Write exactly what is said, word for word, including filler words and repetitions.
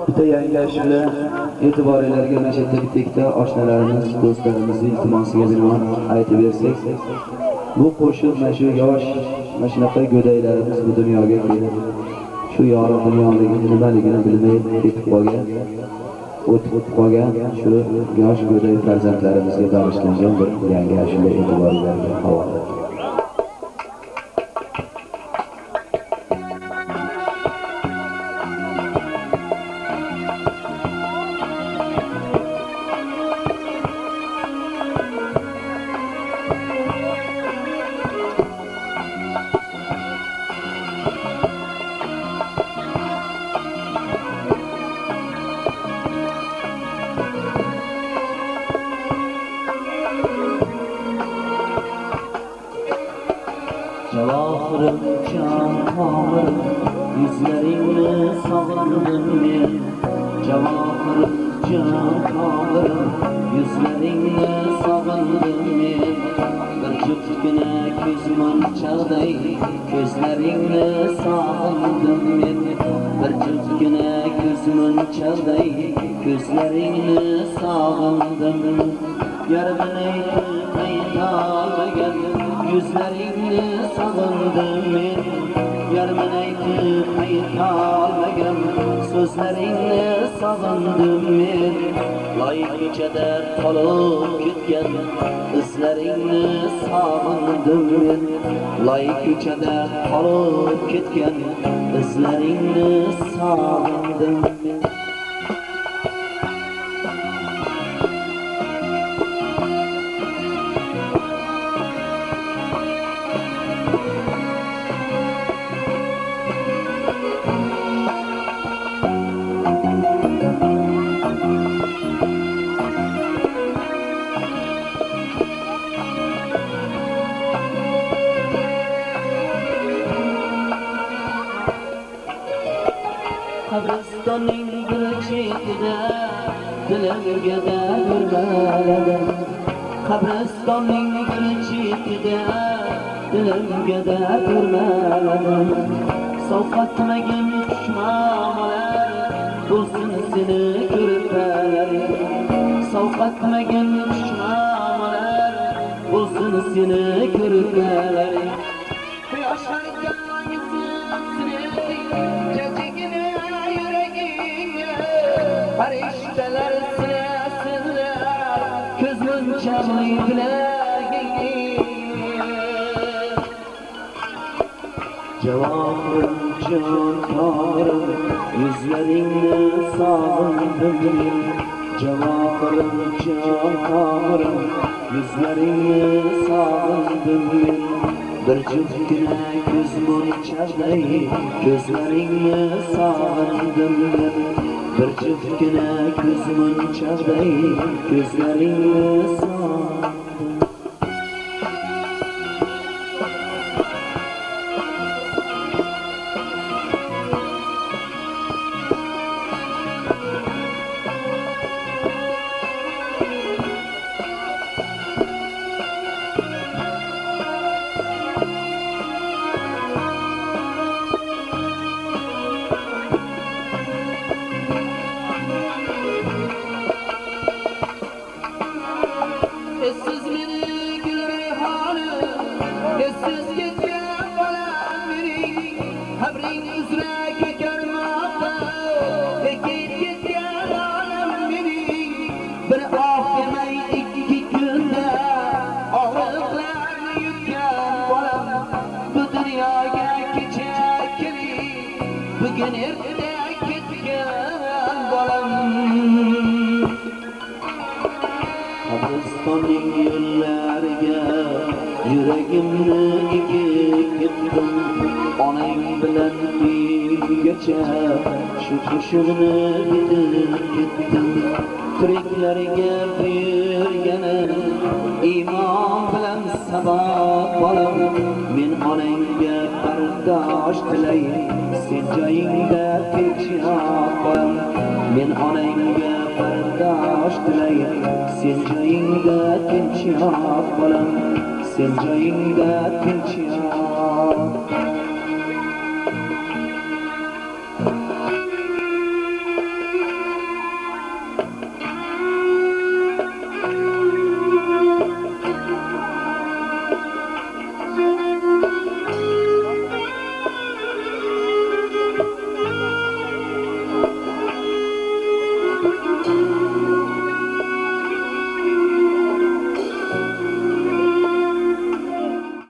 Bitta yangi ashula e'tiboringizga mana shu yerda bitta oshnalarimiz, do'stlarimizning iltimosiga binoan aytib bersak, bu qo'shiq mana shu yosh, mana shunaqa go'daylarimiz bu dunyoga kelib, shu yorug' dunyoligini nimaligini bilmay ketib qolgan, o'tib qolgan shu yosh go'day farzandlarimizga bag'ishlangan bir yangi ashula e'tiboringizga havola. Javohirim jon tomirim, yuzlaringni sog'indim men. Javohirim jon tomirim, yuzlaringni sog'indim men. Bir juftgina ko'z monchaqday, ko'zlaringni sog'indim men. Bir juftgina ko'z monchaqday, ko'zlaringni sog'indim. Yarmin aytib aytolmagan yüzlerini sağındım men. Yarmin aytib aytolmagan so'zlaringni sog'indim men. Loy ko'chada qolib ketgan izlaringni sog'indim men. Loy ko'chada qolib ketgan izlaringni sog'indim men. Qabristonning bir chetida dilimga dardladim. Qabristonning bir chetida dilimga dardladim. Sovqatmagan xushmuomalar bo'lsin seni ko'rpalar. Sovqatmagan xushmuomalar bo'lsin seni ko'rpalar. Quyoshlarga farishtalar silasinlar, ko'z munchaqli bilaging. Javohirim jon tomirim, yuzlaringni sog'indim men. Javohirim jon tomirim, yuzlaringni sog'indim men. Bir juftgina ko'z munchaqday, ko'zlaringni sog'indim men. Bir juftgina ko'z munchaqday, ko'zlaringni sog'indim. Essiz meni gul rayhoni, essiz ketgan bolam mening. Qabring uzra ko'karmoqda, ekib ketgan olam mening. Bir oh demay ikki kunda og'riqlarni yutgan bolam. Bu dunyoga kecha kelib, bugun erta ketgan bolam. Qabristonning yo'llariga yuragimni egib ketdim. Onang bilan kuygacha shu qo'shiqni bitib ketdim. Tiriklariga buyurgani iymon bilan sabot bolam. Men onangga bardosh tilay, sen joyingda tinch yot bolam. Men onangga bardosh tilay, sen joyingda tinch yot bolam. Sen joyingda tinch